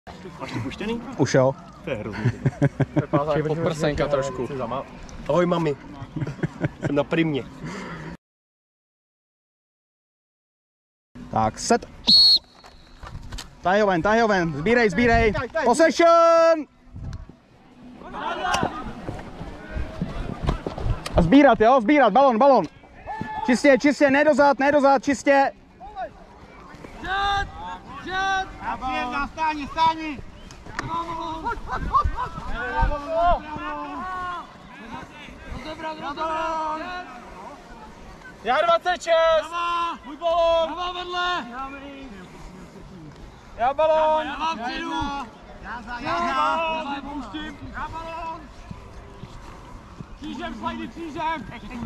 Máš to puštěný? Už jo. To je hrozný. Podprsenka trošku. Ahoj mami. Jsem na primě. Tak, set. Tahej ho ven, sbírej. Possession! A sbírat, balon. Čistě, ne dozad, čistě. Stáni! Já 26! Můj balón! Já vedle! Já balón! Já mám vpředu! Já pouštím! Já balón! Křížem, slajdy křížem!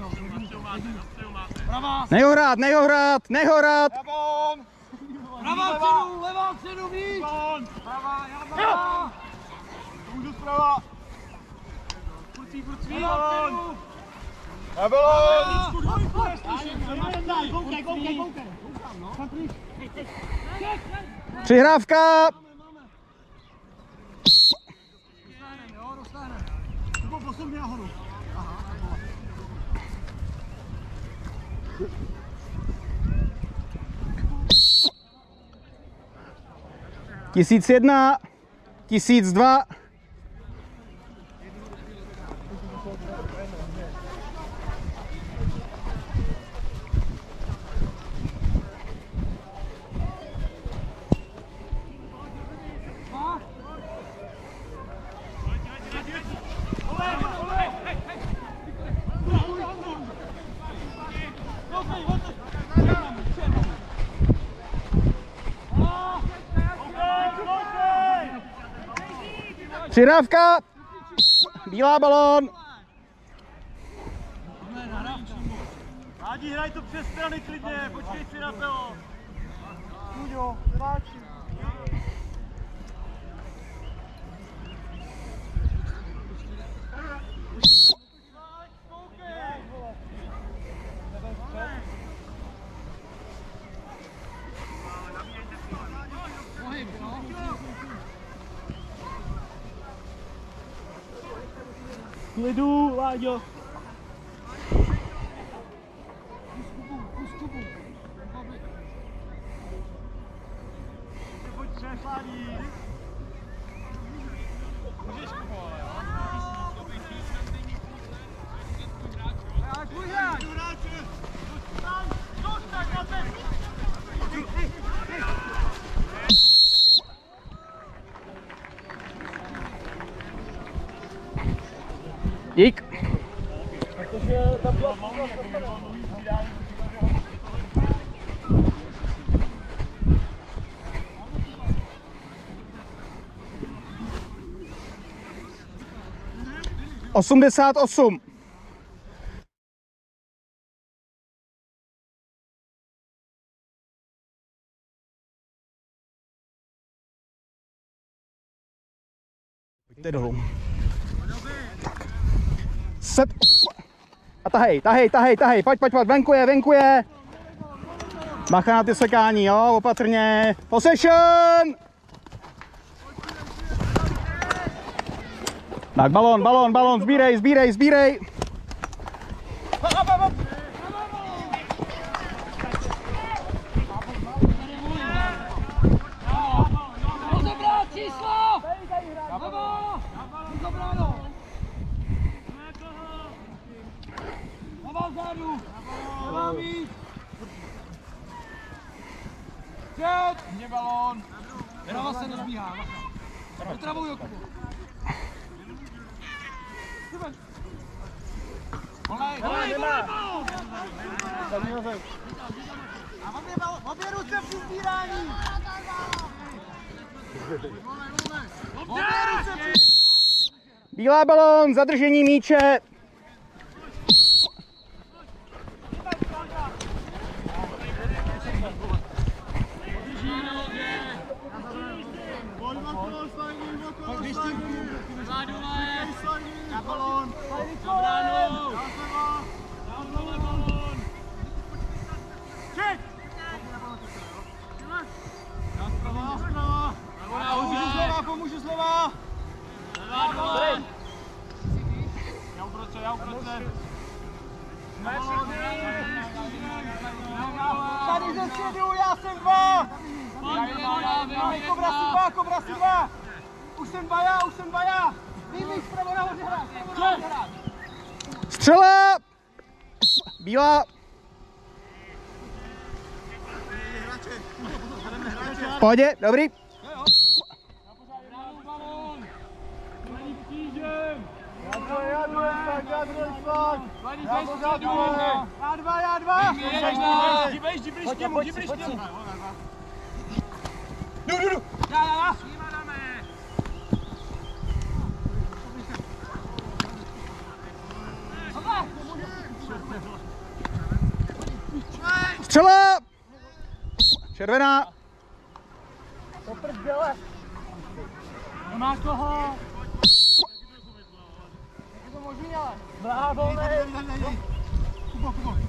Prava! Neho hrát! Já balón! Levá vpředu, víc! Balón! Prava, já balón! Můžu zprava! Furt balón! Já balón! Koukej! Přihrávka! Dostane. Posun mě nahoru. Aha. 1001, 1002. Přihrávka, bílá balón. Rádi, hraj to přes strany klidně, počkej si na to. Kuďo, vyváčí. Klidu, Láďo. Pojď přes, Ládí. Můžeš kupovat, jo? Já tvůj hráč. Dík. Osmdesát osm. Pojďte dolů. Set. A tahej, pojď, venkuje. Bacha na ty sekání, jo, opatrně. Possession! Tak, balón, sbírej. Rozebrat číslo! Levá vzadu! Levá víc! Před! Mě balón! Prava se nezbíhá, bacha! Vytravuj okno! Volej! A obě ruce při sbírání! Bílá balón, zadržení míče. Tady ze středu, já jsem 2! Kobra si 2! Už jsem 2 já! Výmíš, zpravo nahoře hrát! Střela! Bílá. V pohodě, dobrý. Já dva! Jdu! Střela! Červená. Máš toho! Bravo, Kubo.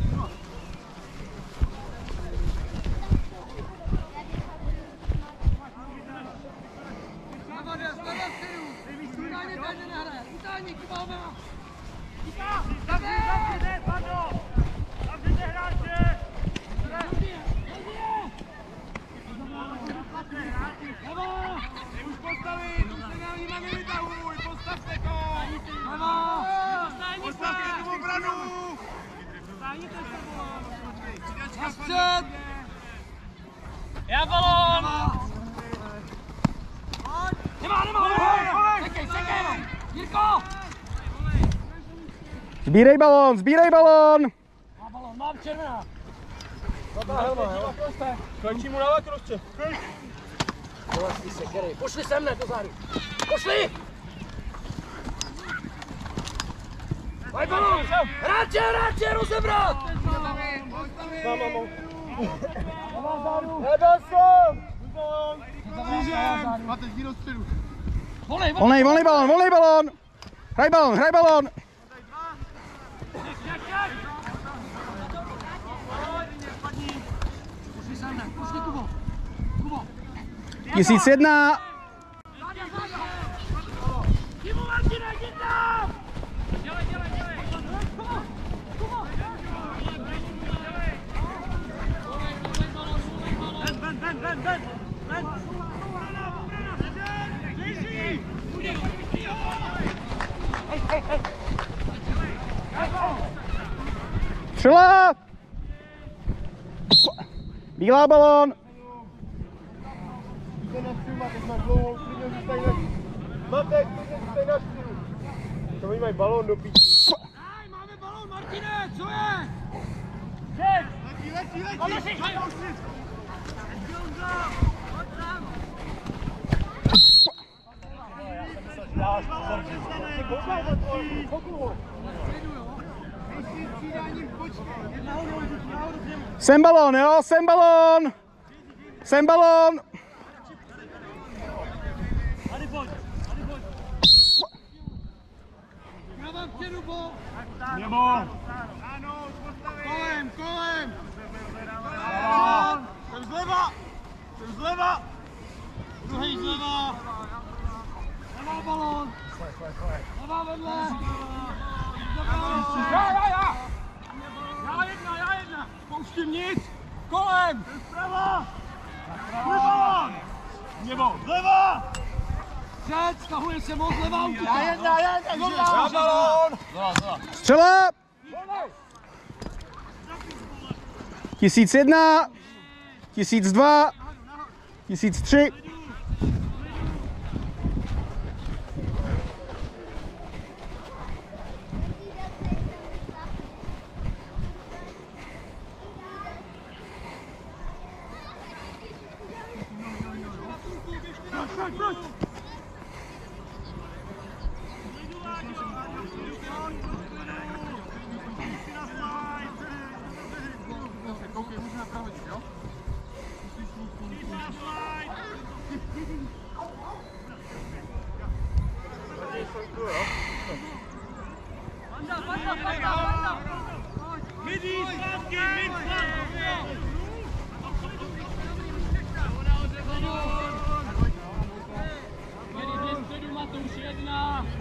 Já balón! Nemá! Sekej! Jirko! Sbírej balón! Má balón, mám červená! Končí mu na lakroště. Pošli sem, ne, do záru! Pošli! Pojď balón! Hráče, rozebrat! Nebyl jsem! Křížem! A teď jdi do středu. Volnej balón! Hraj balón! Pošli, Kubo! 1001. Timu Martina, jdi tam! Dělej! Střela! Bílá balón! To oni mají balón do píči. Máme balón, Martine, co je? Letí! Sem balón, jo? Sem balón! Já vám přijdu, bo! Nebo! Kolem! Jsem zleva! Druhý zleva! Nemá balón! Nemá vedle! Já jedna! Pouštím nic! Kolem! Zprava! Balón! Nebo! Zleva! Před, stahuje se moc levá auto! Já jedna! Balón! Střela! 1001, 1002, 1003.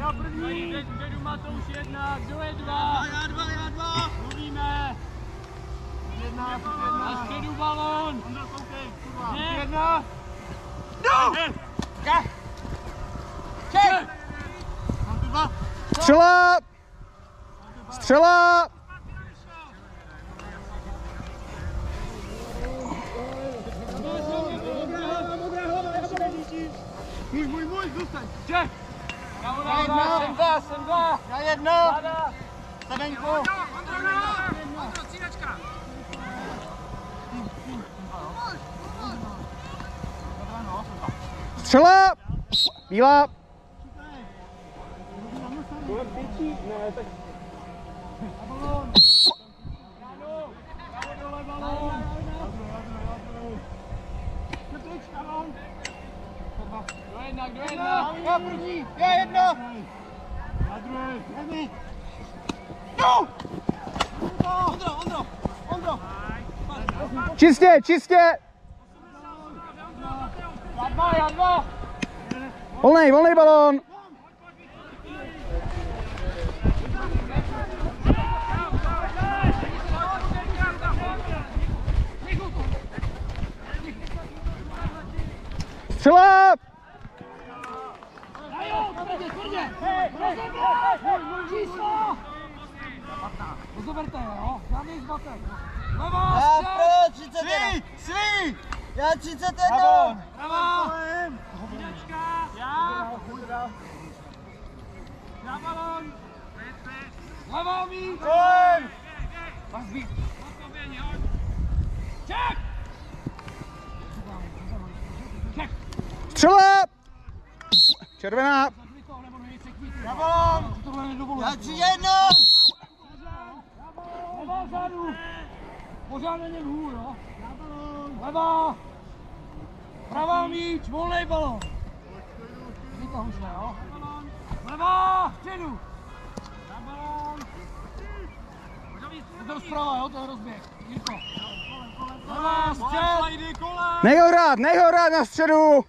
Já první. Vpředu Matouš 1, kdo je 2? Já dva. Mluvíme. 1. Na středu balón. Ondro, koukej, kurva. Ne. 1. No! Ček! Mám tu 2. Střela! Střela! Můj, zůstaň. Ček! Jsem dva. Já 1. Vláda. Stavenku. Ondro, střídačka. Střela! Bílá! Kdo jedna? Já první. Já 1. Já druhý. Jdeme. No! Ondro. Čistě, čistě! Já dva. Volnej balón! Střela! Číslo! Rozoberte, jo? Žádný zmatek. Levá, Já střel! pro 31. Svý. Já 31. Pravá! Střídačka! Já! Na balón! Levá míč! Vás být! Ček! Ček! Střela! Červená! Na balón. Já 3-1. Levá vzadu! Pořád není hůl, jo? Levá! Pravá míč, volnej balón! Vytahuj se, jo? Levá! Vpředu! Na balón! To je zprava, jo? To je rozběh. Jirko. Levá, střel! Nech ho hrát na středu!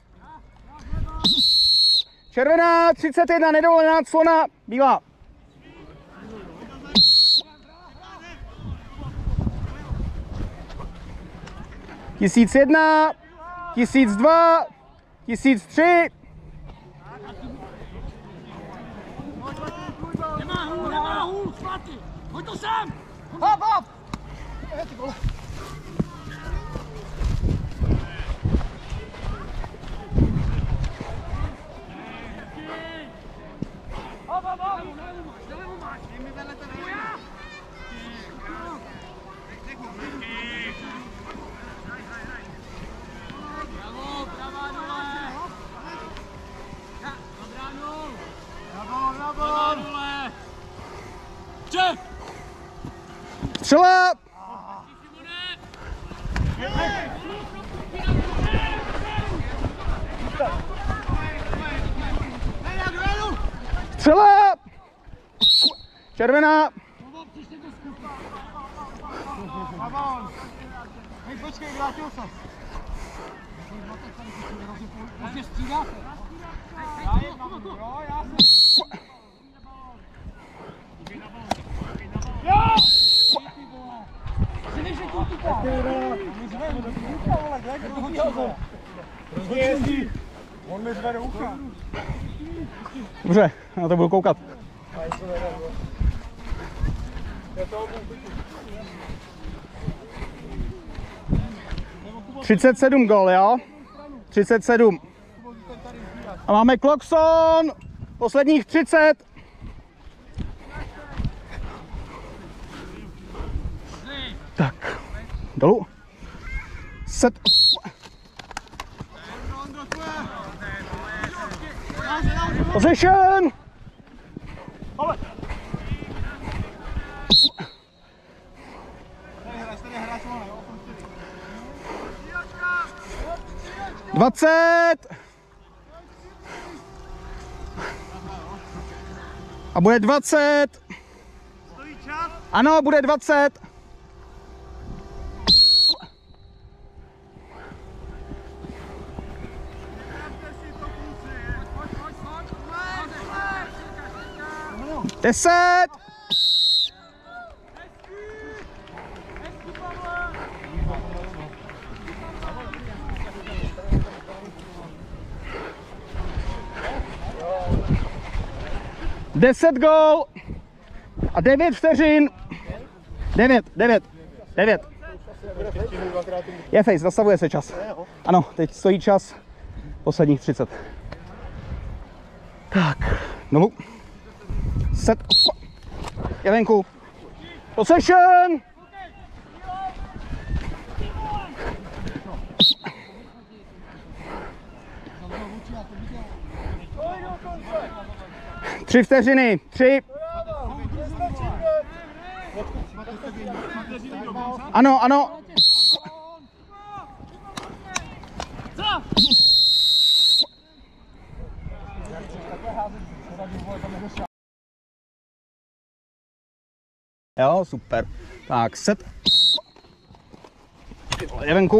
Červená, 31, nedovolená, clona, bílá. Tisíc 1, 1002, 1003. Nemá hůl, zpátky! Pojď to sem! Hop! Ček! Střela! Střela! Červená! Hej, počkej, vrátil se. Může střídat? On mi zvede ucha. Dobře, na to budu koukat. 37 gól, jo? 37. A máme Kloxon, posledních 30. Tak, dolů. Set. Position. Dvacet. A bude 20. Stojí čas. Ano, bude 20. 10. Deset gól a 9 vteřin. 9. Je face, zastavuje se čas. Ano, teď stojí čas. Posledních 30. Tak, znovu. Set. Je venku. Possession. Tři vteřiny. 3. Ano. Jo, super. Tak, set. Je venku.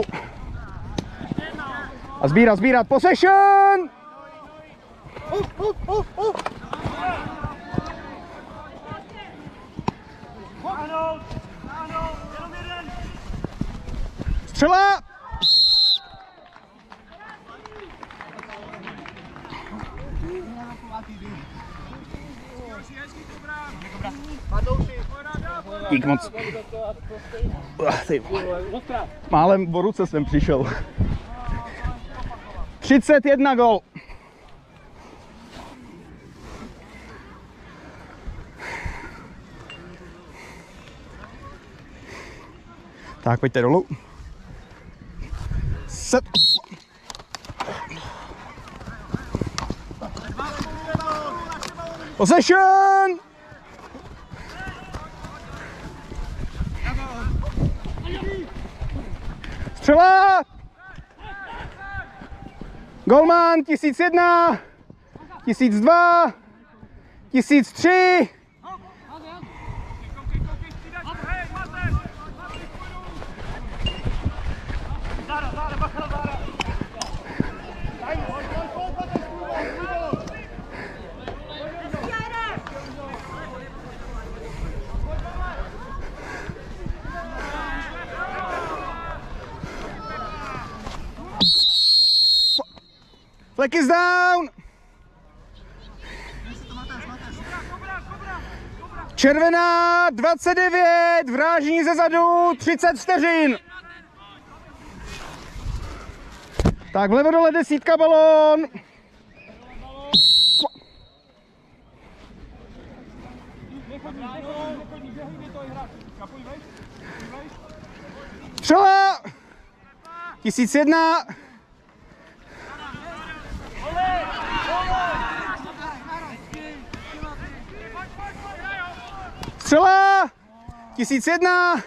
A sbírat. Possession! Střela! Dík moc. Málem po ruce jsem přišel. 31 gól. Tak, pojďte dolů. Set. Possession! Střela! Golman 1001, 1002, 1003. Flag is down! Červená 29, vrážení ze zadu 30 vteřin. Tak vlevo dole 10 balón. Střela 1001. Střela 1001.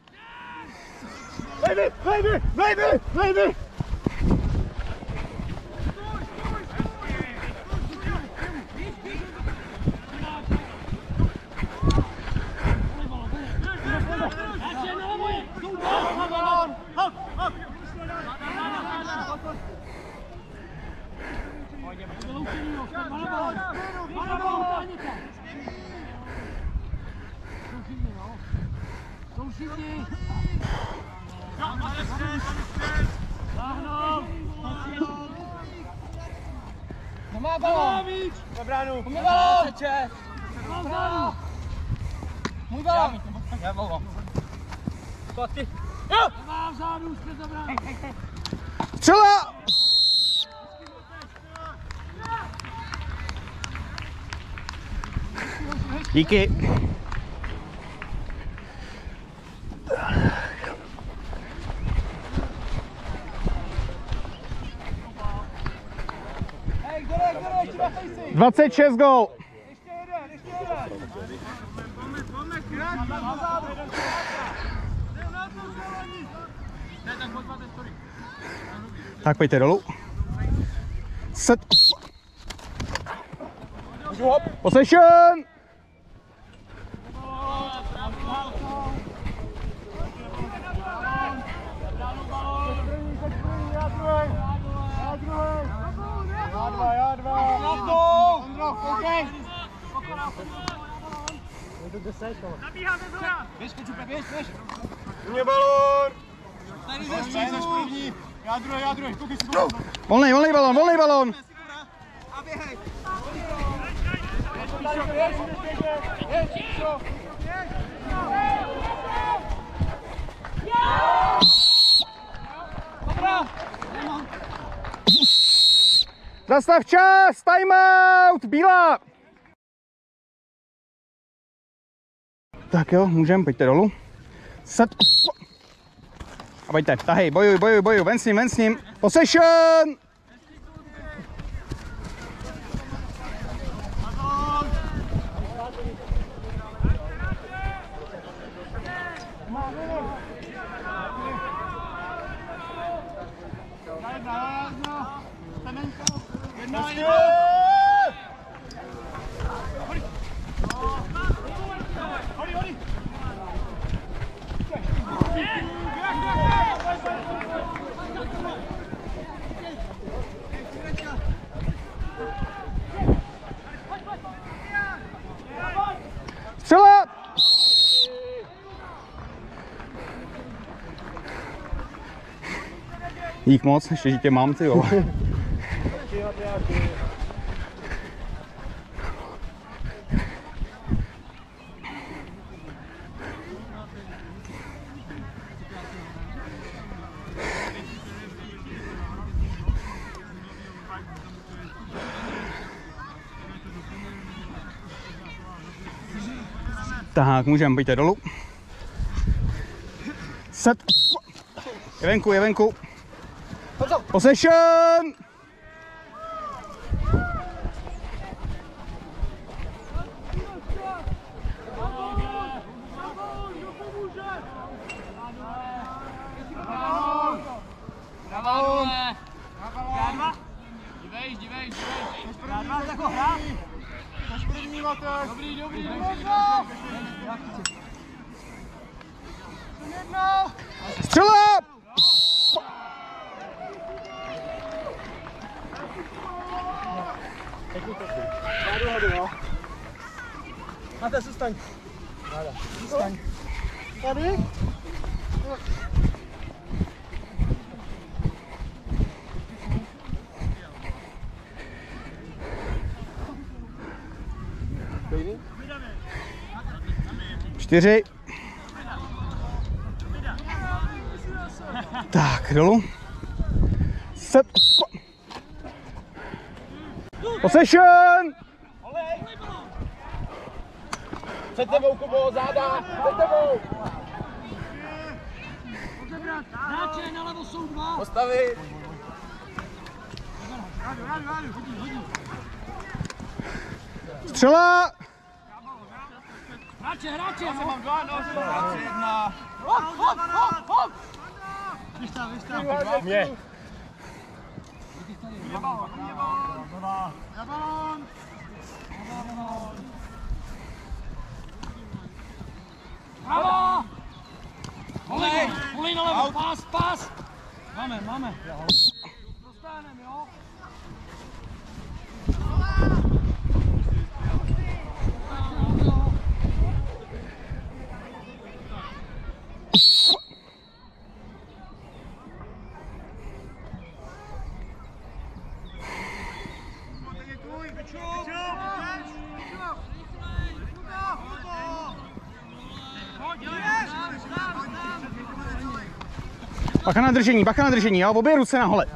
Baby. Má balón! Na bránu! Můj balón! Můj balón! Já balón. Zpátky. Jo! Má vzadu, už před bránu. Střela! Díky. Hej, kdo je ještě na fejsi? 26 gól. Ještě jeden. Tak pojďte dolů. Set. Possession. Já dva. Ondro, koukej! Nabíháme zhora! Běž, Kečupe, běž! Mě balón! Tady ze první! Já druhý, koukej si to! Volný balón! A běhej. Zastav čas, timeout, bílá. Tak jo, můžem, pojďte dolů. Set. A pojďte, tahej, bojuj, ven s ním. Possession! Střela! Dík moc, ještě dítě mám, ty jo. Tak, můžeme, pojďte dolů. Set. Je venku. Possession! Dívej. Dobrý. Střela! Máte, zůstaň. Zůstaň. Tady? Čtyři. Tak, dolů. Set. Possession! Před tebou, Kubo, záda! Před tebou! Hráče, nalevo jsou dva. Postavit! Střela! Hráče. Mám dva, no, hráče, jedna. Hop. Mě. Bravo. Volej nalevo, pás. Máme. Dostaneme, jo? Bacha na držení, jo, obě ruce nahoře.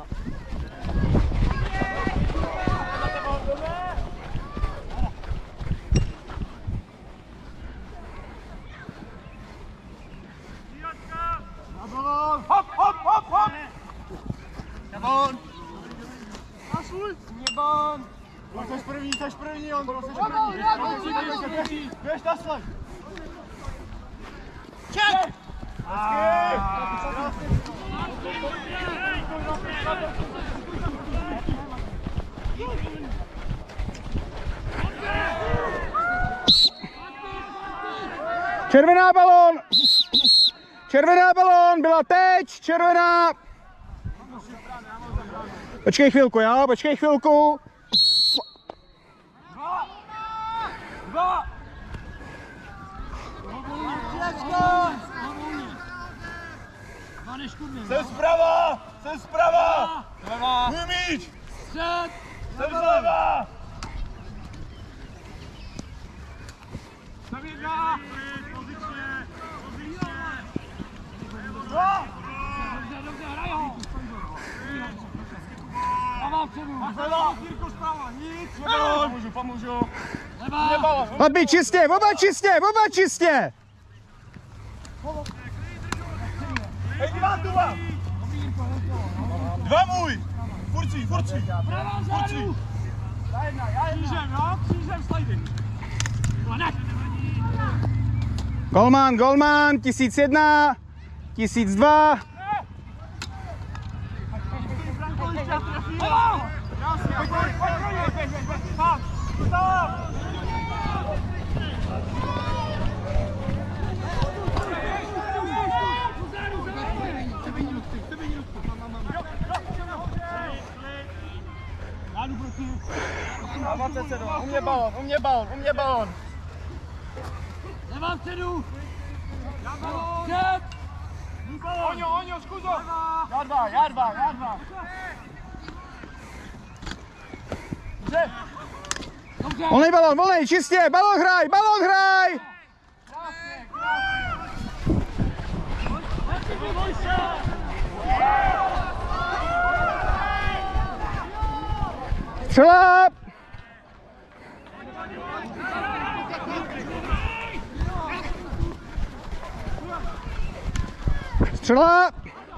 Hop! Jabon! Jabon! Seš první, on byl seš první. Běž na sled! Ček! Červená balón, byla teď, červená. Počkej chvilku, jo, Dva. Pomůžu. Chlapi, čistě, oba čistě! Hej, divák, tu mám! Dva můj! Furcí! Pravá zádu! Křížem, jo? Křížem slajdy. Golman, 1001, 1002. U mě balon. Nemám cenu! Před! Oňo, zkuzo! Já dva. Volnej, čistě, balon hraj! Střela! Střela!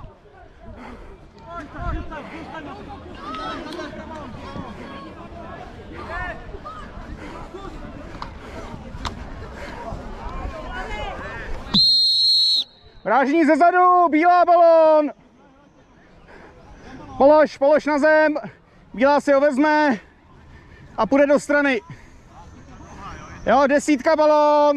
Vrážení ze zadu, bílá balón. Polož na zem, bílá si ho vezme a půjde do strany. Jo, 10 balón.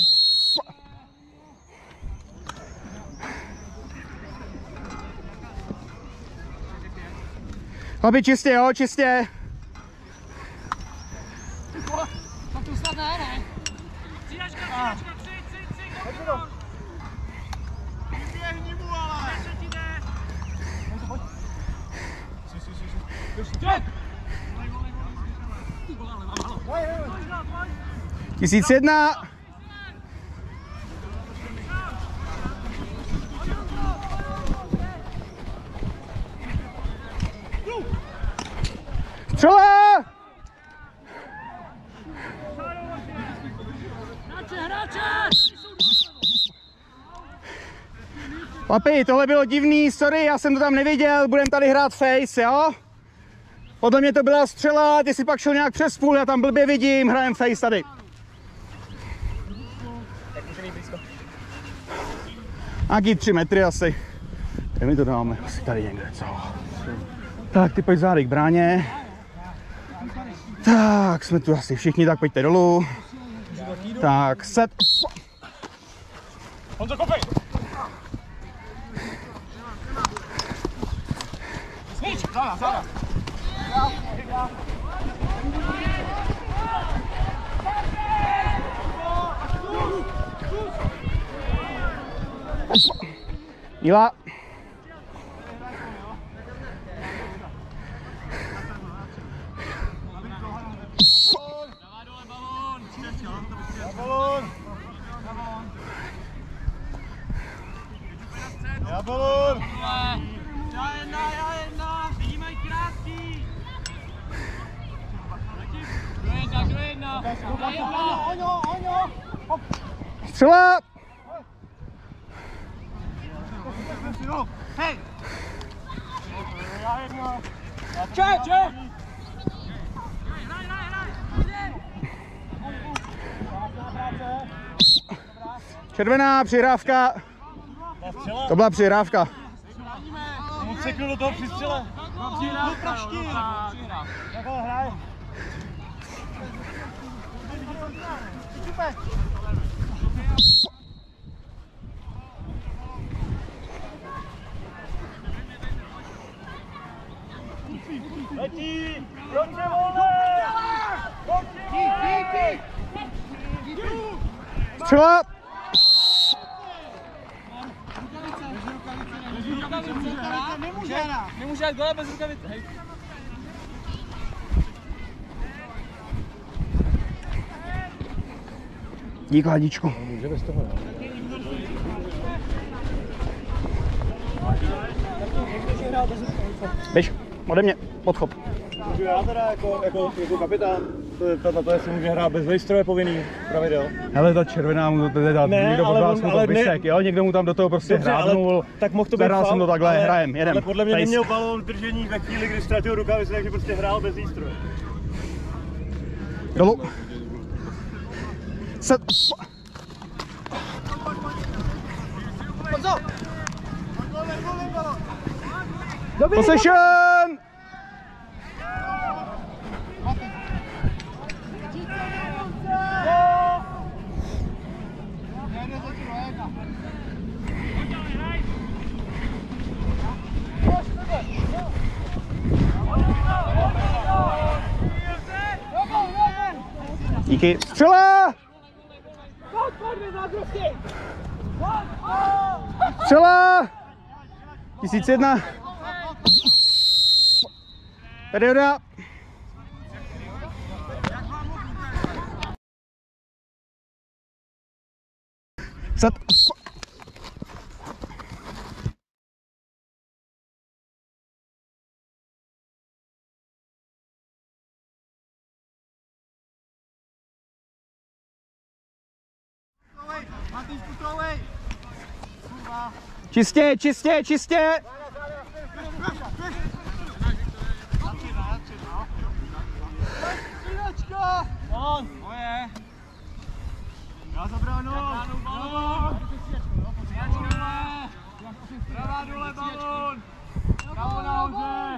Chlapi, čistě. Tak to snad ne? Střídačka, přijď. Běhni mu, ale! 1001. Střela! Hráče! Papi, tohle bylo divný, sorry, já jsem to tam neviděl, budem tady hrát face, jo? Podle mě to byla střela, ty si pak šel nějak přes půl, já tam blbě vidím, hrajem face tady. Nějaký 3 metry asi. Kde my to dáme? Asi tady někde, co? Tak, ty pojď zády k bráně. Tak, jsme tu asi všichni, tak pojďte dolů. Tak, set. Honzo, kopej! Záda. Bílá. Já balón! Já jedna! Vidímají krátký! Kdo jedna? Oňo! Střela! Hej! Ček! Červená přihrávka. To byla přihrávka. Mu ceknu do toho při střele. Takhle hraj. Letí! Dobře, volné! Střela! Nemůže jít gole bez rukavice. Hej. Díky, Hadičku. Běž, ode mě, podchop. Můžu já teda jako kapitán? To jestli může hrát bez výstroje povinný pravidel. Hele, ta červená mu to dát, někdo od vás mu to vysek, jo? Někdo mu tam do toho prostě hrádnul. Tak mohl to být Zahrál jsem to takhle, hrajem, jedem. Ale podle mě neměl balón držení ve chvíli, kdy ztratil rukavice, takže prostě hrál bez výstroje. Dolů. Set. Possession! Díky. Střela! Střela! 1001. Perioda. Set. Čistě, čistě, čistě! Já za bránou! Pravá dole balón! Pravo nahoře!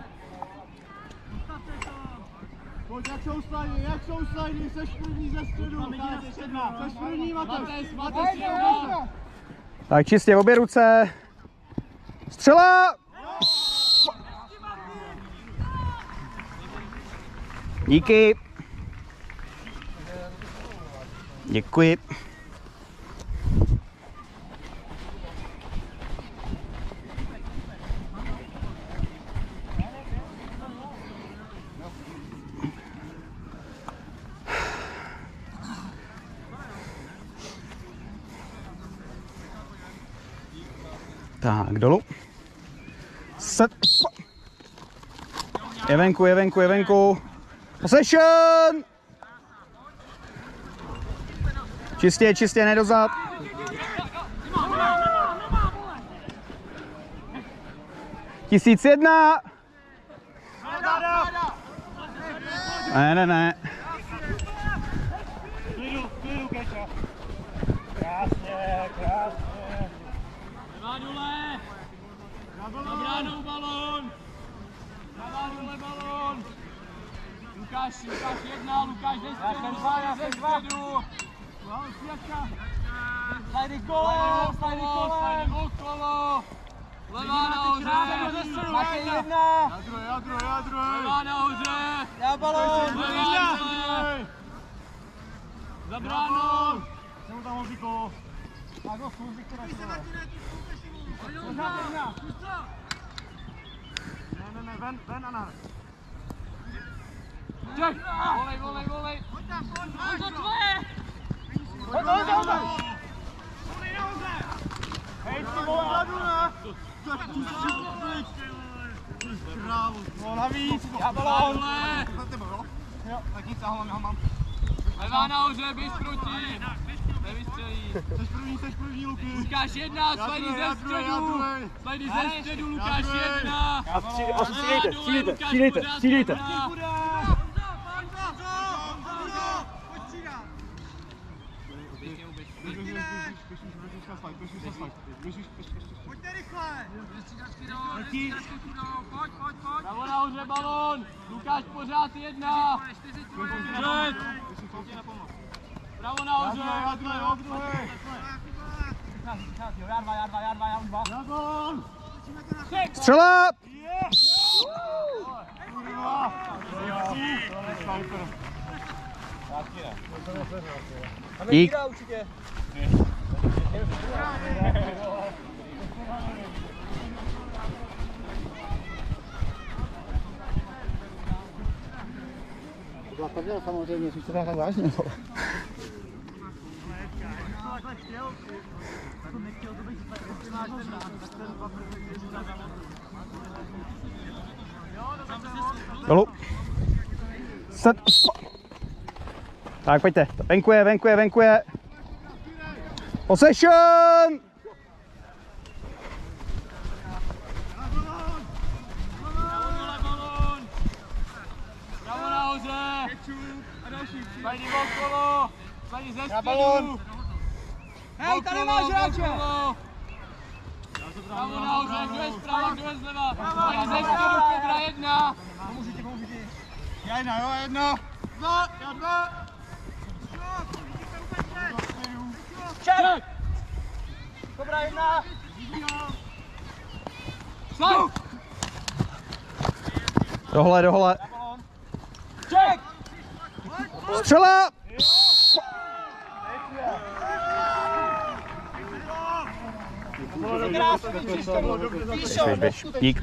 Pojď, jak jsou slajdy, seš první ze středu! Seš první, Matej! Tak čistě obě ruce. Střela! Díky. Děkuji. Tak, dolů. Set. Je venku, je venku, je venku. Possession! Čistě, čistě, nedozad. Tisíc jedna. Ne. Klidu, Keša. Krásně. Levá dole! Na bránou balón! Levá dole balón! Lukáš jedna, Lukáš ze středu! Slajdy kolem! Levá nahoře! Matěj jedna! Já druhý! Levá nahoře! Já balón! Levá dole! Za bránou! Jsem tam Honzíko! Ne, ven a na. Ček! Volej! Pojď to tvoje! Hej, ty vole, hledu, ne? Tak tu krávu. No, navíc. Já balón! Na tebe, jo? Tak nic, já ho mám. Levá nahoře, běž proti! Nevystřelí! Seš první, Luky. Lukáš jedna, slajdy ze středu! Slajdy ze středu, Lukáš jedna! Střídejte. Pojďte rychle! Pojď! Pravo nahoře balón! Lukáš pořád jedna! Před! Pravo nahoře! Já druhý! Já dva. Střela! Dík. Byla prdel samozřejmě, jsi to tak vážně. Dolů. Set. Tak pojďte, venkuje. Possession! Bravo nahoře! Zajdi okolo! Zajdi ze zpětu! Hej, tady máš hráče! Bravo nahoře, kdo je zprava, kdo je zleva! Zajdi ze zpětu, Kobra 1! Pomůžu ti. Já jedna. Dva. Ček! Kobra 1! Šlej! Dohle. Ček! Střela! Běž. Dík.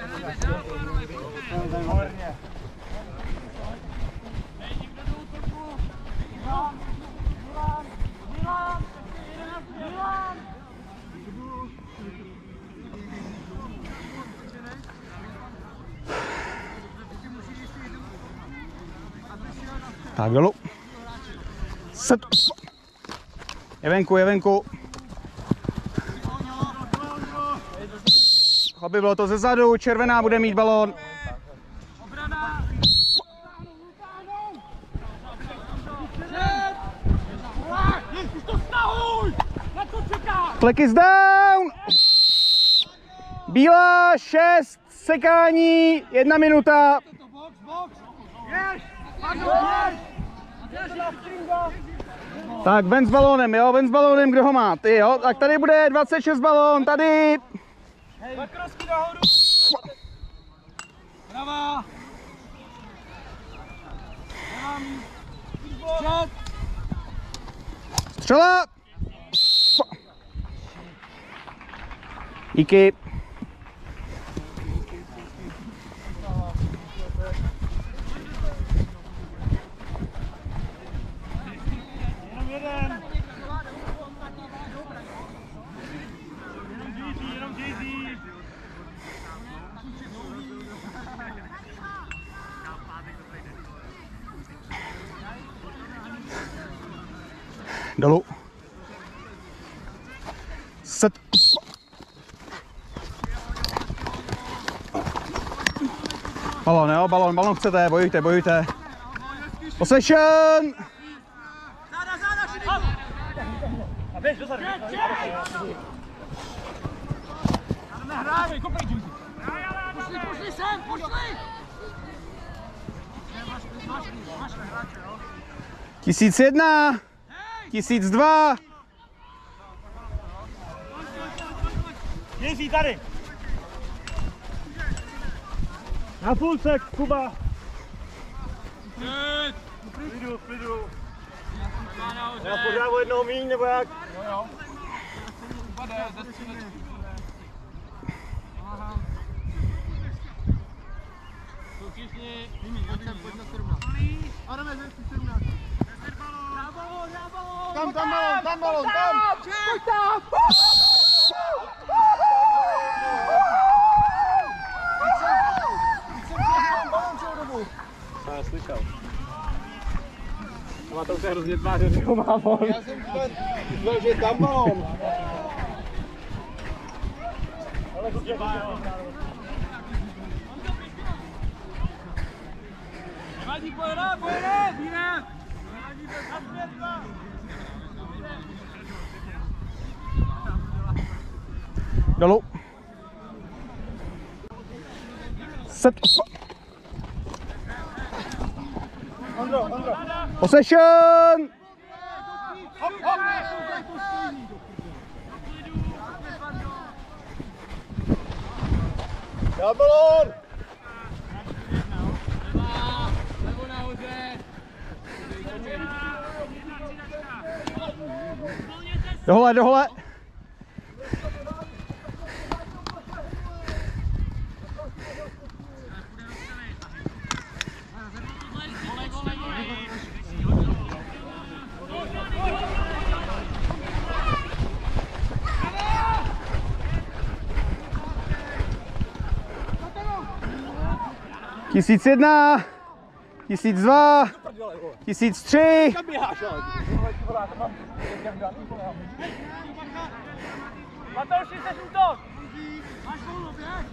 Tak dolů. Set. Je venku. Aby bylo to ze zadu, červená bude mít balón. Fleck is down. Bílá 6, sekání, 1 minuta. Tak ven s balónem, kdo ho má? Ty jo, tak tady bude 26 balón, tady. Brava! Střela! Díky. Dolů. Set. Balón, jo, balón chcete, bojujte. Possession! A běž dozadu. Nehrávej, kopej, Jimmy. Pošli sem, pošli! 1001, 1002. Jezdí tady. Na půlce, Kuba. Klidu. Já pořád o jednoho míň, nebo jak? Jo. Upade ze střílečky. Jsou všichni. Pojď na 17. Adame, ze 17. Tam balón. Pojď tam! Já slyšel. Má to se hrozně tváře, že ho má on. Já jsem myslel, že je tam balón. Ale to tě má, jo. Nevadí, pojede, Bíne! Nevadí, to zapětla! Dolů. Set. Possession! Já balón! Levo nahoře! Dohle. 1001, 1002, 1003. Matouši, seš útok! Máš koulu, běž!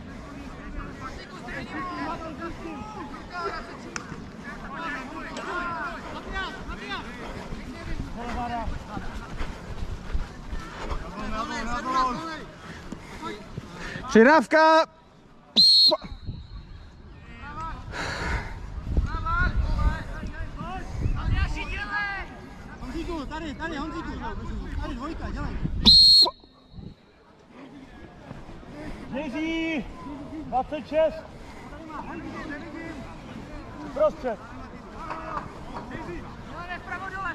Přihrávka. Honzíku, tady, Honzíku. Tady dvojka, dělej. Jiří, 26. Prostřed. Vpravo dole!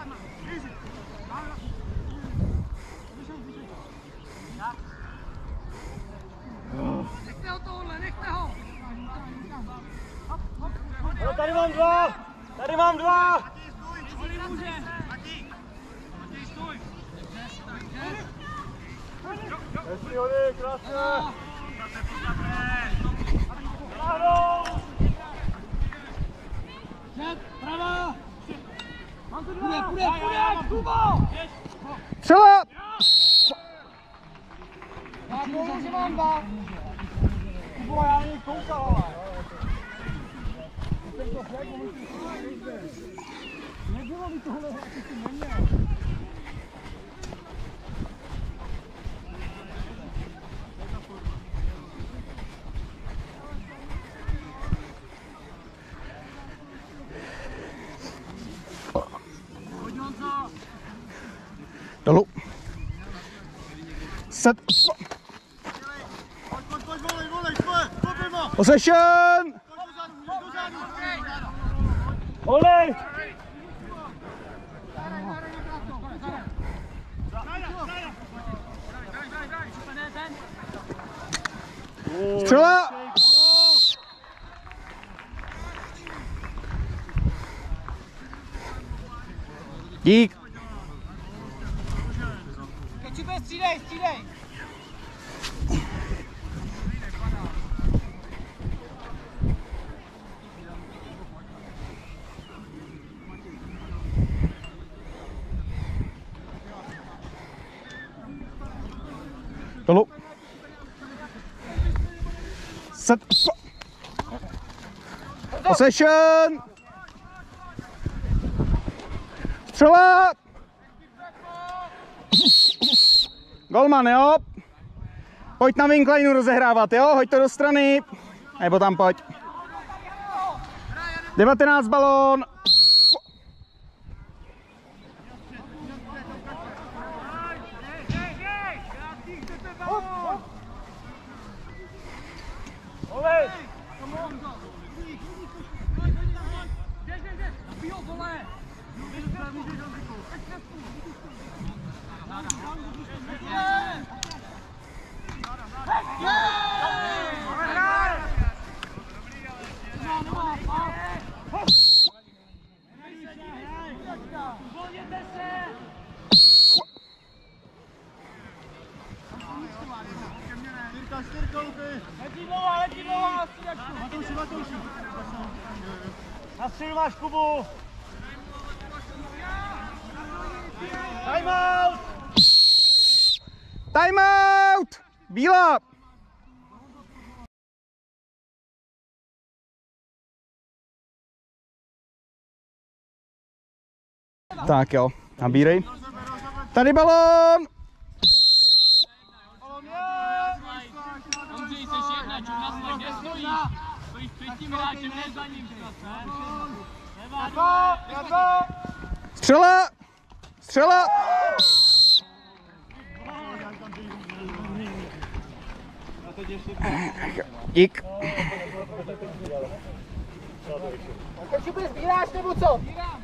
Nechte ho tohle, nechte ho! No, tady mám dva! Tady mám dva! Hezký hody, krásně! Prava! Mám tu dva! Půjde, Kubo! Střela. Já koulu, že mám dva! Kubo, já něj koukal, ale. Nebylo mi tohle, jak jsi neměl. Dolů. Set. Pojď, volej, stopím ho! Possession. Volej! Střela. Dík. Kečupe, střídej! Dolů. Set. Possession. Střela. Golman, jo? Pojď na Winkleinu rozehrávat, jo? Hoď to do strany. Nebo tam pojď. 19 balón. Volej! Styrka, Luky! Letí dlouhá, Matouši! Na střelu máš Kubu! Time out! Time out! Bílá! Tak jo, nabírej. Tady balón! Ondřej, seš jedna, čuna, kde stojíš? Stojíš před tím hráčem, ne za ním. Střela! Střela! Dík. Kečupe, sbíráš nebo co?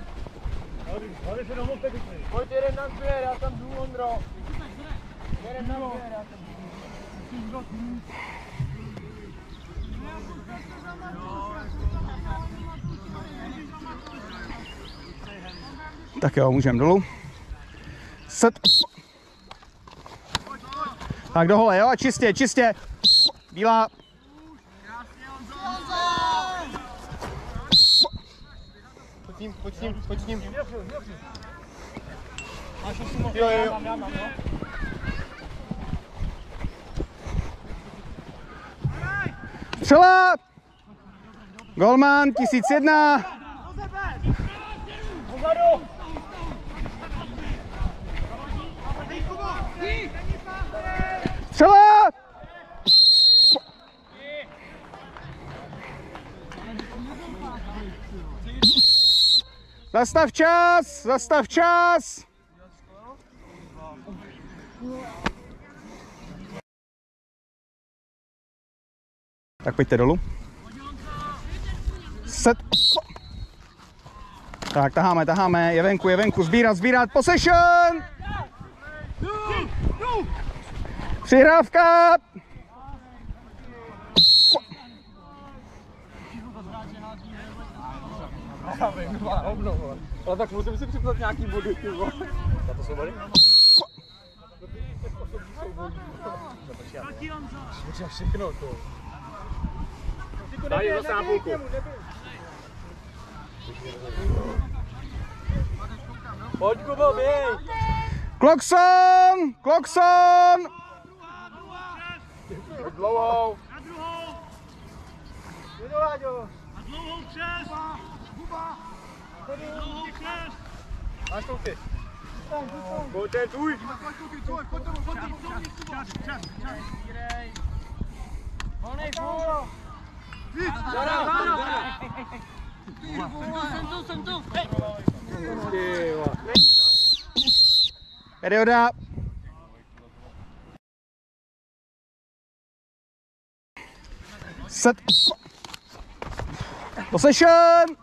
Pojď jeden na dvě, já tam jdu, Ondro. Jeden na dvě, já tam jdu. Tak jo, můžeme dolů. Set. Tak do hole, jo, čistě. Bílá. pojď s ním. Jo. Střela! Golman 1001. Střela! Zastav čas! Zastav čas! Tak pojďte dolů. Set. Tak, taháme, je venku, sbírat, possession! Přihrávka! Ale tak musím si připsat nějaký body, ty vole. Na to jsou body? Všechno to. Daj zase na půlku. Pojď, Kubo, běj! Klokson! Klokson! Dlouhou. Jdu, Láďo! Máš touky. Pojď, ten tvůj. Volnej fůl! Jsem tu! Perioda. Set. Possession.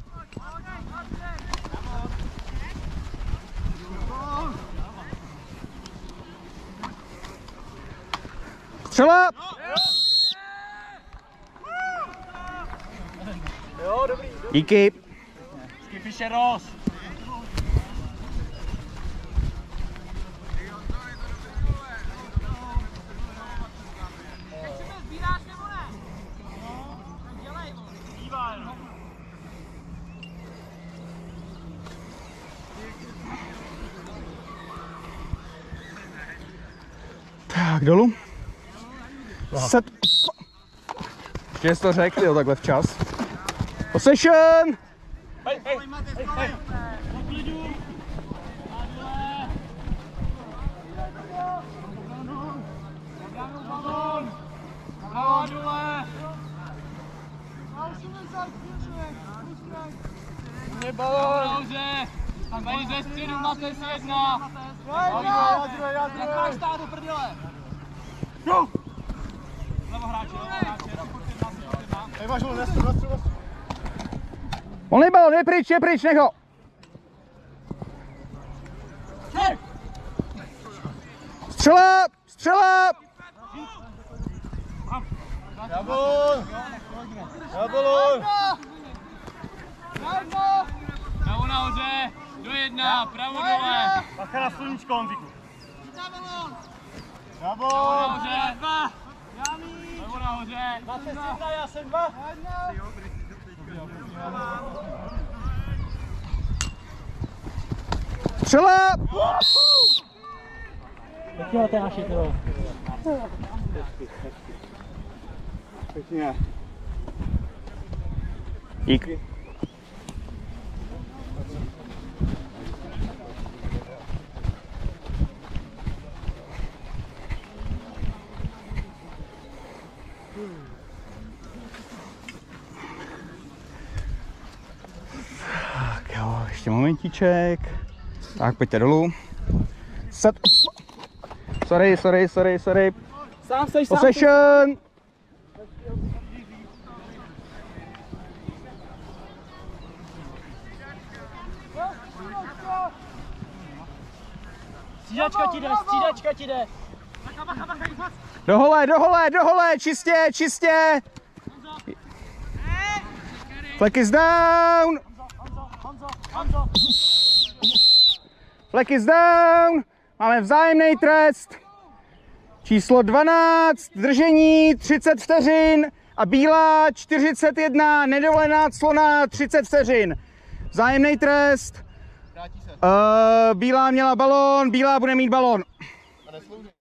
Střela. Jo, dobrý. Díky. Skipyše roz. Tak dolů. Set. Ještě jsi to řekl, jo, takhle včas. Possession. Hej! Mě balón! Tady ze středu máte si jedna! Jak máš stát do prdele? Levo hráče. Hej, máš ho, nastřel. Volný balon, je pryč, nech ho. Střela! Já balón! Pravo nahoře, do jedna, pravo dole. Bacha na sluníčko, Honzíku. Já Pravo balón! nahoře, dva. Pravo nahoře. Já jsem dva. Střela! Pěkně to je naši, tyvo. Pěkně. Dík. Tak jo, ještě momentíček. Tak, pojďte dolů. Set. Sorry. Sám seš, Possession. Střídačka ti jde. Do hole, čistě. Flag is down. Flag is down. Máme vzájemný trest. Číslo 12, držení 30 vteřin a bílá 41, nedovolená clona 30 vteřin. Vzájemný trest. Vrátí se. Bílá měla balón, bílá bude mít balón. A neslouží.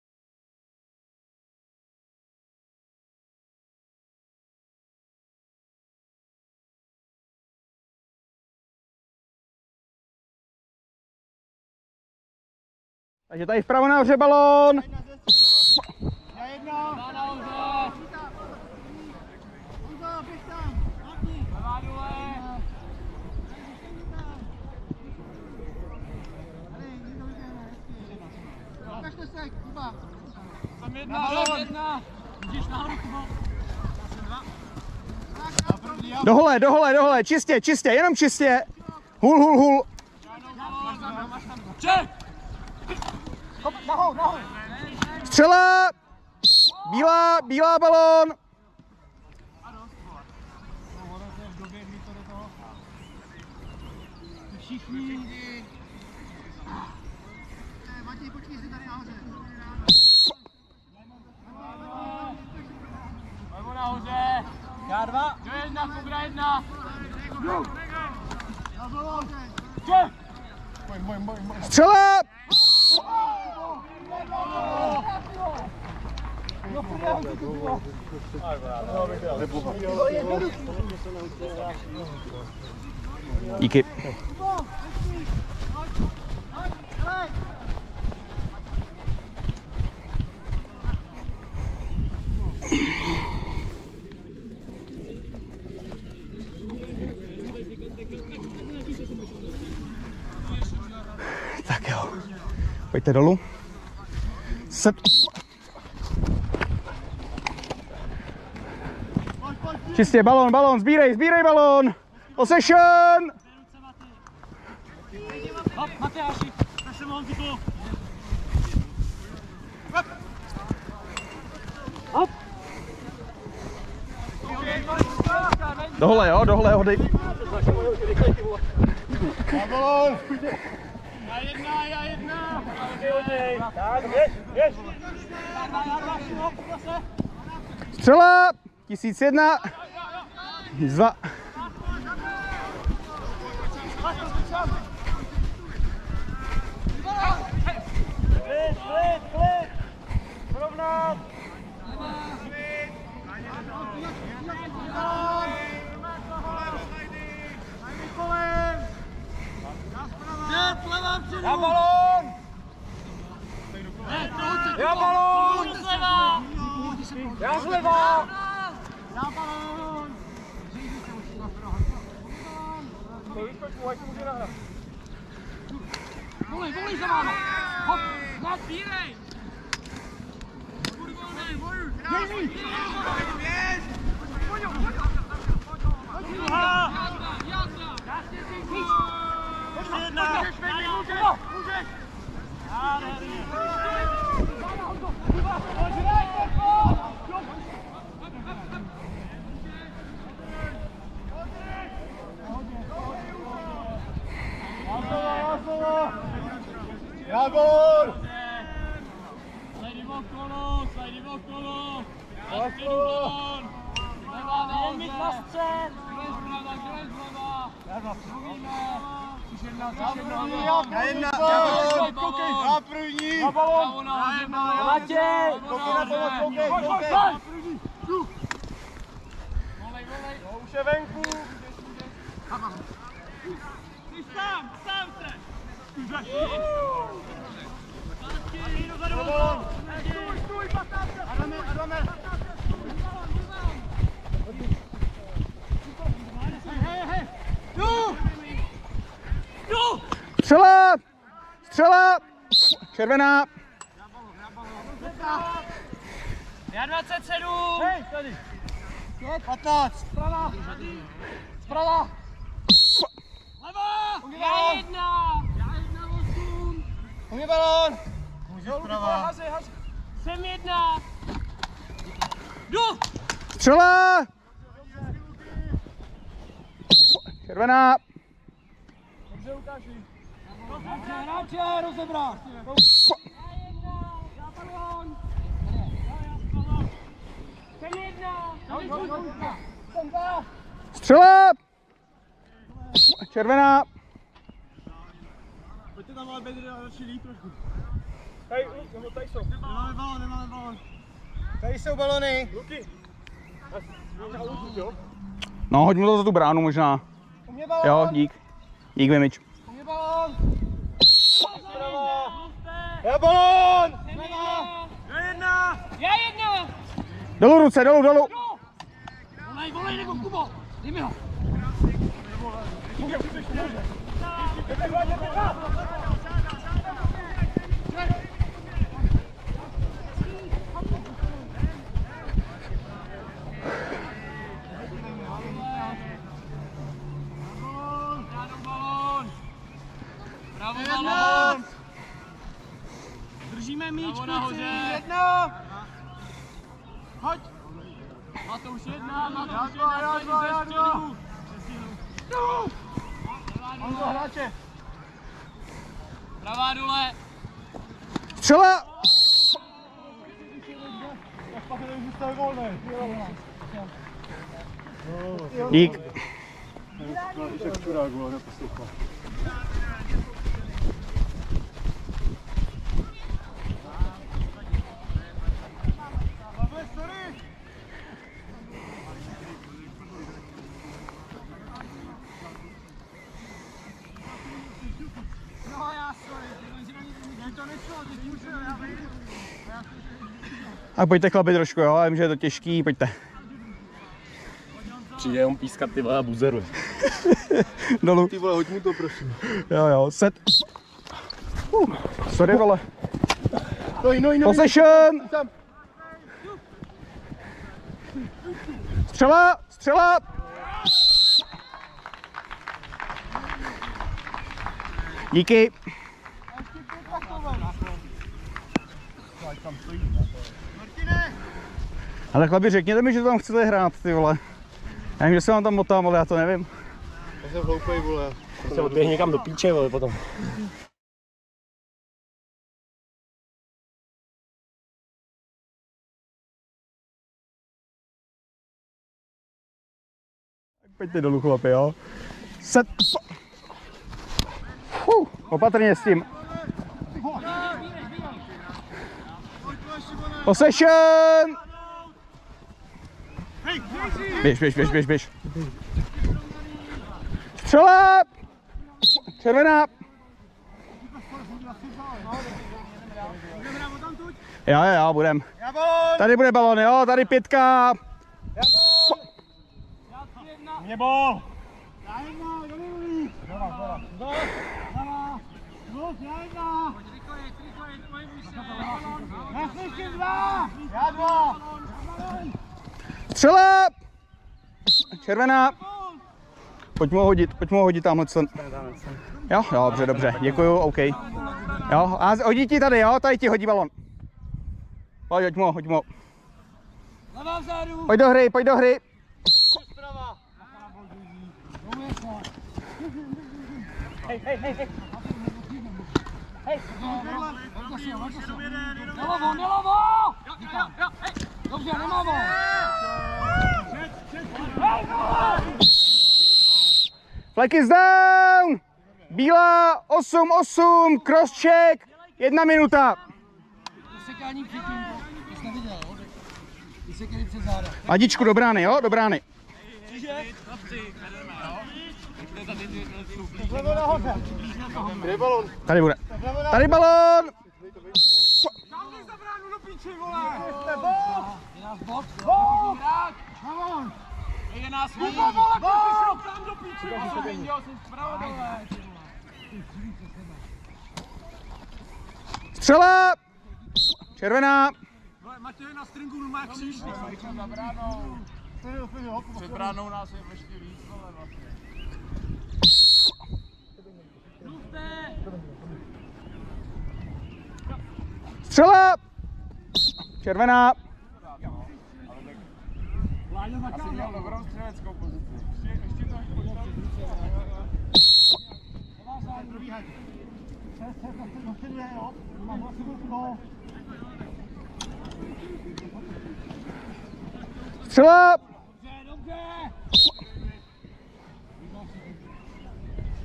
Takže tady vpravo nahoře balón. Na jedno. Dva nahoře. Levá dole. Jsem jedna. Vidíš nahoru, Kubo. Dohle, čistě, jenom čistě. Hul. Ček! Střela! Bílá balón! Levo nahoře. Já dva. Do jedna, Kubra jedna. Ček! Střela! Díky. Tak jo, pojďte dolů. Set. Čistě, balón, sbírej balón. Possession. Hop, Matyáši. Tak se mohl typu. Hop. Dohle, hody. Na balón. Já jedna. Tak, běž. Střela! 1001. 2. Klid. Srovnat. Já balón! Já balón. Zleva! Já zleva. Volej za váma! Hop! Hop! Bírej! Běží! Já balón. Slajdi okolo! Na středu balón! Levá nahoře! Na střed! Druhé zprava! Já jedna. Já první. Na balón. Matěj! Koukej. To už je venku. Ty sám se! Stůj, 15! Adame! Hej! Jdu! Střela! Červená! Já 27! Hej, tady. 15. Zprava! Leva! Já jedna! 8! Umí balón. Může zprava. Jsem jedna! Jdu! Střela! Červená! Hráče, rozebrat! Já balón! Jsem jedna! Jsem dva! Střela! červená. Pojďte tam ale bedry a radši líp trošku. Tady, nebo tady jsou. Nemáme balon. Tady jsou balony. Luky. No, hoď mu to za tu bránu možná. Jo, dík. Dík, Vimič. Já balón! Já jedna! Dolů ruce, dolů. Volej, nebo Kubo! Dej mi ho! Bravo, balón! Držíme míč, nahoře. Jedna! Hoď! Matouš jedna, Matouš Já jedna, dva. Honzo, hráče! Pravá dole! Střela! Pak je zůstal volný. Dík. Když jak čurák bylo, neposlouchal. A pojďte chlapi trošku, jo, já vím, že je to těžký, pojďte. Přijde jenom pískat ty vole a buzeruje. Dolů. Ty vole, hoď mu to prosím. Jo, set. Sorry, vole. No, Possession! Střela! Díky. Ale chlapi, řekněte mi, že to tam chcete hrát, ty vole. Já vím, že se vám tam motám, ale já to nevím. Já jsem hloupej, vole. Se odběh někam do píče, vole, potom. Pojďte dolů, chlapi, jo. Set. Opatrně s tím. Possession! Běž. Střela! Červená! Jo, budem. Tady bude balon, jo, tady 5. Mě bol! Já dva! Střela! Červená! Pojď mu ho hodit tamhle. Jo, dobře, děkuju, OK. Jo, a hodí ti tady, jo, tady ti hodí balon. Hoď mu ho. Pojď do hry. Nelovo! Dobře, nemá vol! Flag is down! Bílá 8-8, cross check, 1 minuta. Sekání předtím, to jsi neviděl, jo? Vysekali před záda. Ladičku do brány, jo, do brány. Kde je balon? Tady bude. Tady balon! Dávnej za bránu do píči, vole! Je nás bok? Balon! Je nás víc! Kubo, vole, ty jsi šel tam do píči, Já vole! jsem viděl, jsem zprava dole. Střela! Červená! Matěj na stringu má kříž. Před bránou nás je ještě víc, vole, vlastně. Střela! Červená! Asi měl dobrou střeleckou pozici. Ještě to Střela!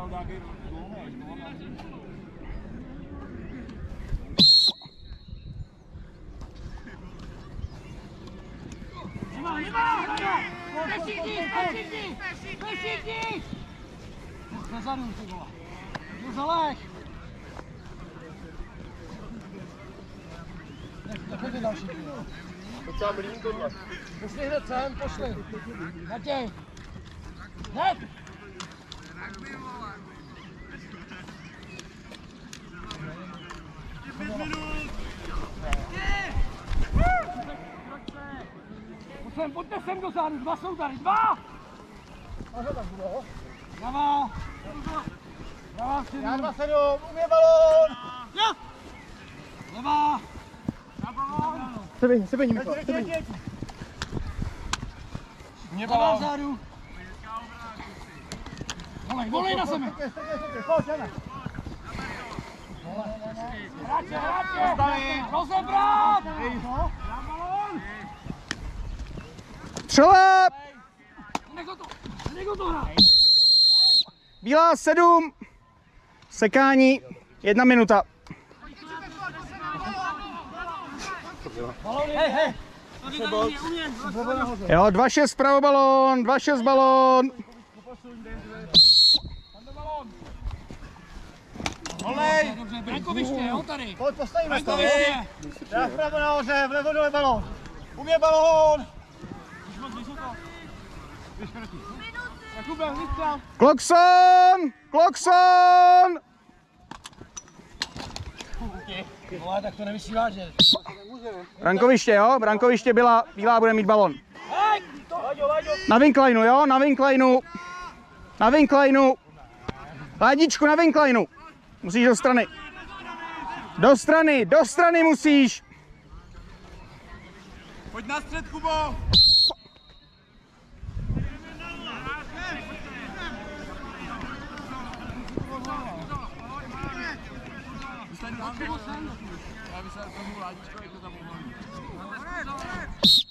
Nezadu, ty vole. Jdu Zalek. Nech další. Docela mlín tohle. Pošli hned sem, pošli. Matěj. Hned. Pojďte sem do zádu, 2 jsou tady, 2! Dává! Dává si Já 2-7, u mě balón! Levá! Sebe ní, Miklo, sebe ní. Levá vzadu! Volej na zemi! Pojď, Jana. Hráče! Rozebrat! Střeleb! Nech to hrát! Bílá 7. Sekání 1 minuta. Hej! Jo, 2-6 pravo balón, 2-6 balón. Olej! Dobře, brankoviště, jo, tady! Pojď, postavíme se. Brankoviště! Já vpravo nahoře, vlevo dole balón. U mě balón! Klokson! Klokson! Vole, tak to nemyslí vážně. Brankoviště, jo? Brankoviště bílá bude mít balon. Na Winkleinu, jo? Na Winkleinu. Na Winkleinu. Ládičku na Winkleinu. Musíš do strany. Do strany musíš. Pojď na střed, Kubo! Já bych se tomu ládičko, jak to tam mohlo.